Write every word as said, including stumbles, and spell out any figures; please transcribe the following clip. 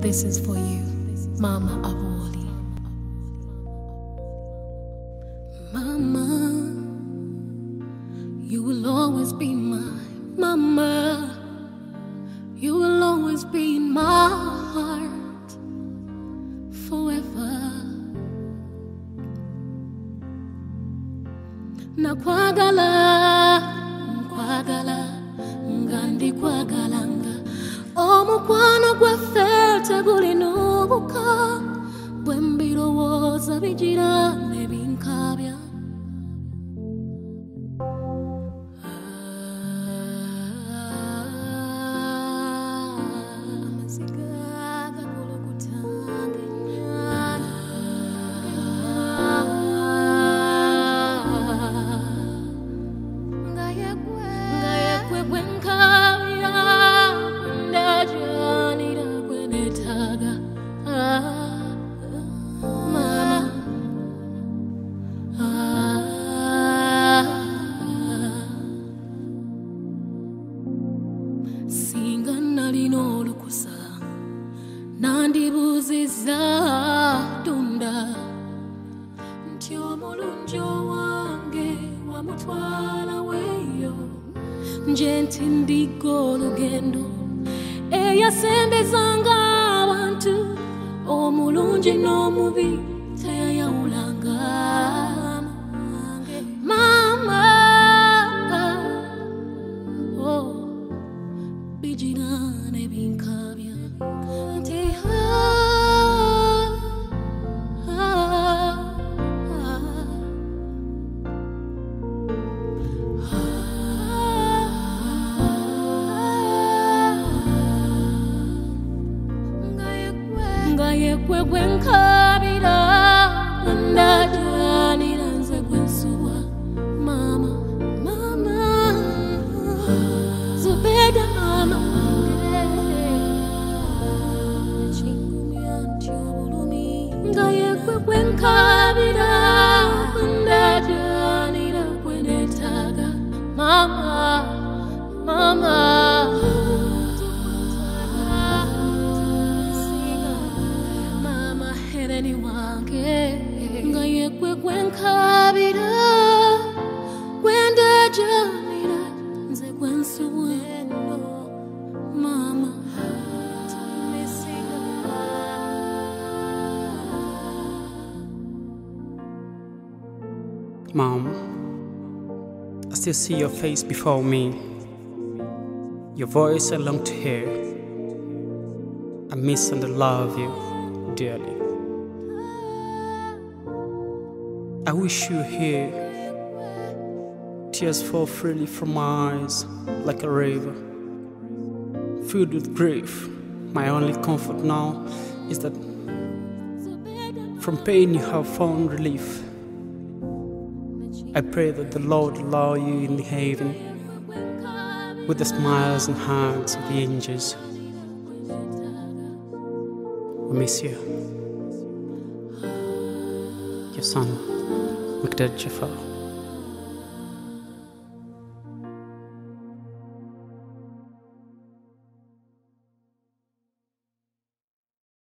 This is for you, Mama Aboli. Mama, you will always be my mama. You will always be in my heart forever. Nakwagala, nkwagala, ngandi kwagalanga. Omukwano gwaffe guli n'obuka, bwe mbirowooza bigira ne binkabya. Singa nalina olukusa nandibuuziza Katonda nti omulungi owange wamutwala weeyo, nje nti ndiga olugendo eyasembezanga abantu, omulungi n'omubi teyayawulanga. Mama, oh, bigira ne binkabya nti ah, ah, nga yekwe gwenkabira ndajanira nze Gwensubwa. Mama, mama, zubeda mama nga yekwe gwenkabira ndajanira gwenetaga. Mama, mama, mama hereni wange nga yekwe gwenkabira gwendajanira nze Gwensubwa. Mama, Mom, I still see your face before me, your voice I long to hear. I miss and love you dearly. I wish you were here. Tears fall freely from my eyes like a river, filled with grief. My only comfort now is that from pain you have found relief. I pray that the Lord allow you in the haven with the smiles and hugs of the angels. We miss you. Your son, Mikiedad Jaffer.